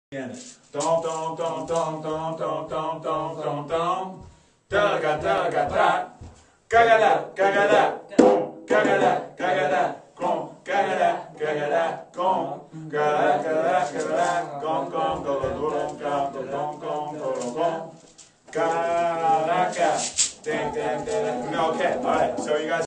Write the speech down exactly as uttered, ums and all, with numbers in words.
Don don don don don don don don don don. Daga daga da. Gagada gagada. Gagada gagada. Gon gagada gagada. Gon gagada gagada. Gon gon gon gon gon gon gon gon gon. Garaga. Ding ding ding. Okay. All right. So you guys.